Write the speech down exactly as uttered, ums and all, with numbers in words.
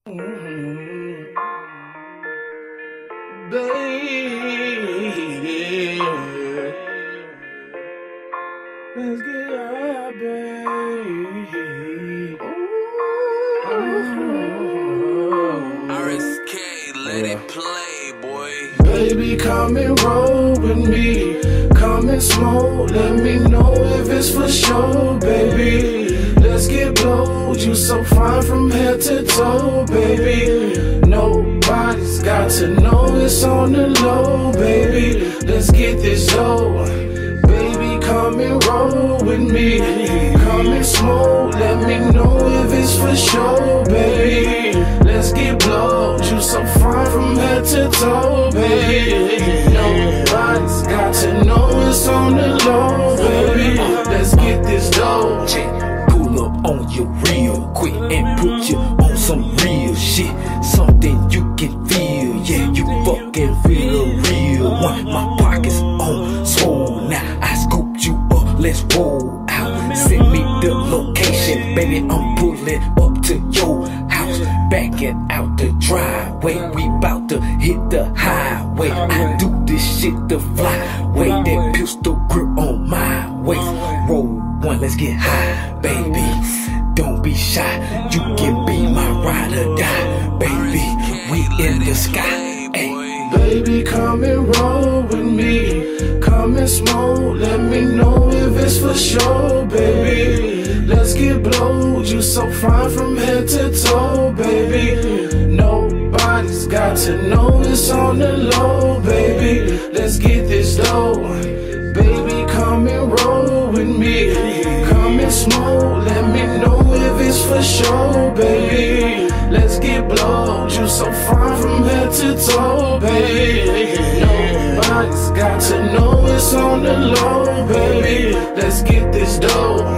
Mm-hmm. Baby, let's get out, baby. Ooh. R S K, let it play, boy. Baby, come and roll with me. Come and smoke, let me know if it's for sure, baby. Let's get blowed, you so fine from head to toe, baby. Nobody's got to know it's on the low, baby. Let's get this dough. Baby, come and roll with me. Come and smoke, let me know if it's for sure, baby. Let's get blowed, you so fine from head to toe, baby. Nobody's got to know it's on the low, baby. Let's get this dough. Pull up on you real quick and put you on some real shit. Something you can feel, yeah, you fucking feel a real one. My pockets on swole, now I scooped you up, let's roll out. Send me the location, baby, I'm pulling up to your house. Backing out the driveway, we bout to hit the highway. I do this shit the flyway, that pistol grip on my waist. Roll one, let's get high, baby. Don't be shy, you can be my ride or die, baby. We in the sky, ayy. Baby, come and roll with me. Come and smoke, let me know if it's for sure, baby. Let's get blowed, you so fine from head to toe, baby. Nobody's got to know it's on the low, baby. Let's get this dough. Baby, come and roll with me. Come and smoke, let me know if it's for sure, baby. Let's get blowed, you so fine from head to toe, baby. Nobody's got to know it's on the low, baby. Let's get this dough.